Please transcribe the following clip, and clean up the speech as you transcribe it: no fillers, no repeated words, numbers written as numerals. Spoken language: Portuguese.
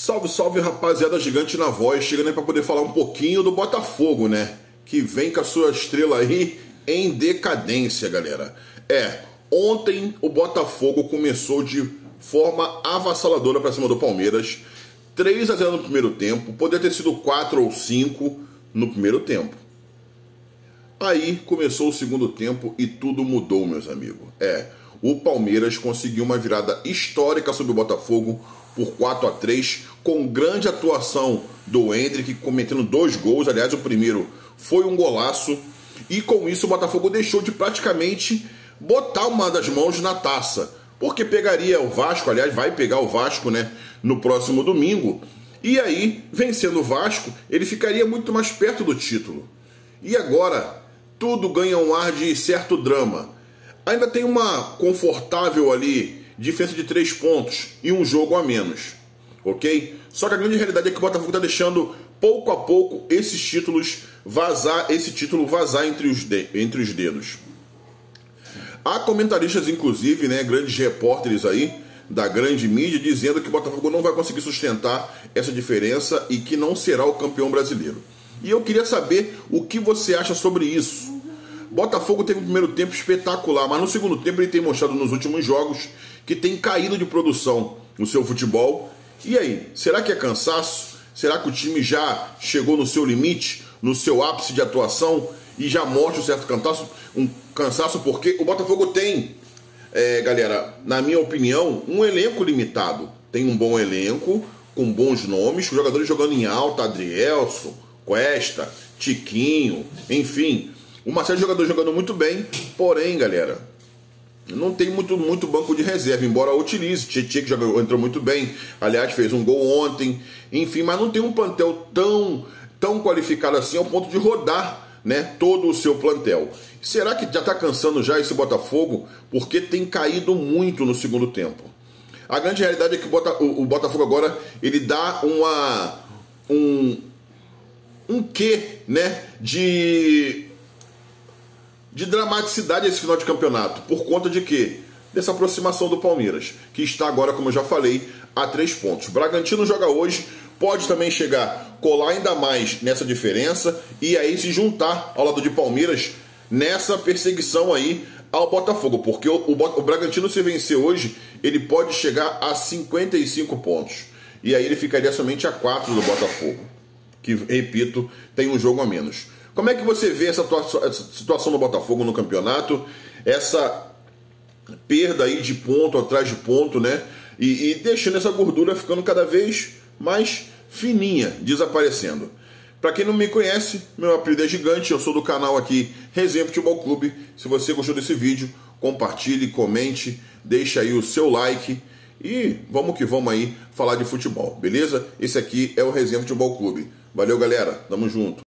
Salve, salve, rapaziada gigante na voz, chegando aí para poder falar um pouquinho do Botafogo, né? Que vem com a sua estrela aí em decadência, galera. Ontem o Botafogo começou de forma avassaladora para cima do Palmeiras. 3-0 no primeiro tempo, poderia ter sido 4 ou 5 no primeiro tempo. Aí começou o segundo tempo e tudo mudou, meus amigos. O Palmeiras conseguiu uma virada histórica sobre o Botafogo por 4-3, com grande atuação do Endrick, cometendo 2 gols. Aliás, o primeiro foi um golaço. E com isso o Botafogo deixou de praticamente botar uma das mãos na taça, porque pegaria o Vasco, aliás, vai pegar o Vasco, né, no próximo domingo. E aí, vencendo o Vasco, ele ficaria muito mais perto do título. E agora, tudo ganha um ar de certo drama. Ainda tem uma confortável ali diferença de 3 pontos e um jogo a menos, ok? Só que a grande realidade é que o Botafogo está deixando pouco a pouco esse título vazar entre os dedos. Há comentaristas, inclusive, né, grandes repórteres aí da grande mídia, dizendo que o Botafogo não vai conseguir sustentar essa diferença e que não será o campeão brasileiro. E eu queria saber o que você acha sobre isso. Botafogo teve um primeiro tempo espetacular, mas no segundo tempo ele tem mostrado nos últimos jogos que tem caído de produção no seu futebol. E aí, será que é cansaço? Será que o time já chegou no seu limite, no seu ápice de atuação e já mostra um certo cansaço? Porque o Botafogo tem, galera, na minha opinião, um elenco limitado. Tem um bom elenco, com bons nomes, com jogadores jogando em alta, Adrielson, Cuesta, Tiquinho, enfim, uma série de jogadores jogando muito bem. Porém, galera, não tem muito banco de reserva, embora utilize. Tietchan, que entrou muito bem, aliás, fez um gol ontem, enfim, mas não tem um plantel tão qualificado assim ao ponto de rodar, né, todo o seu plantel. Será que já está cansando já esse Botafogo? Porque tem caído muito no segundo tempo. A grande realidade é que o Botafogo agora ele dá um quê, né, de dramaticidade esse final de campeonato. Por conta de quê? Dessa aproximação do Palmeiras, que está agora, como eu já falei, a 3 pontos. Bragantino joga hoje, pode também colar ainda mais nessa diferença e aí se juntar ao lado de Palmeiras nessa perseguição aí ao Botafogo, porque o Bragantino, se vencer hoje, ele pode chegar a 55 pontos. E aí ele ficaria somente a 4 do Botafogo, que, repito, tem um jogo a menos. Como é que você vê essa situação do Botafogo no campeonato? Essa perda aí de ponto atrás de ponto, né? E deixando essa gordura ficando cada vez mais fininha, desaparecendo. Para quem não me conhece, meu apelido é Gigante, eu sou do canal aqui Resenha Futebol Clube. Se você gostou desse vídeo, compartilhe, comente, deixa aí o seu like e vamos que vamos aí falar de futebol, beleza? Esse aqui é o Resenha Futebol Clube. Valeu, galera, tamo junto.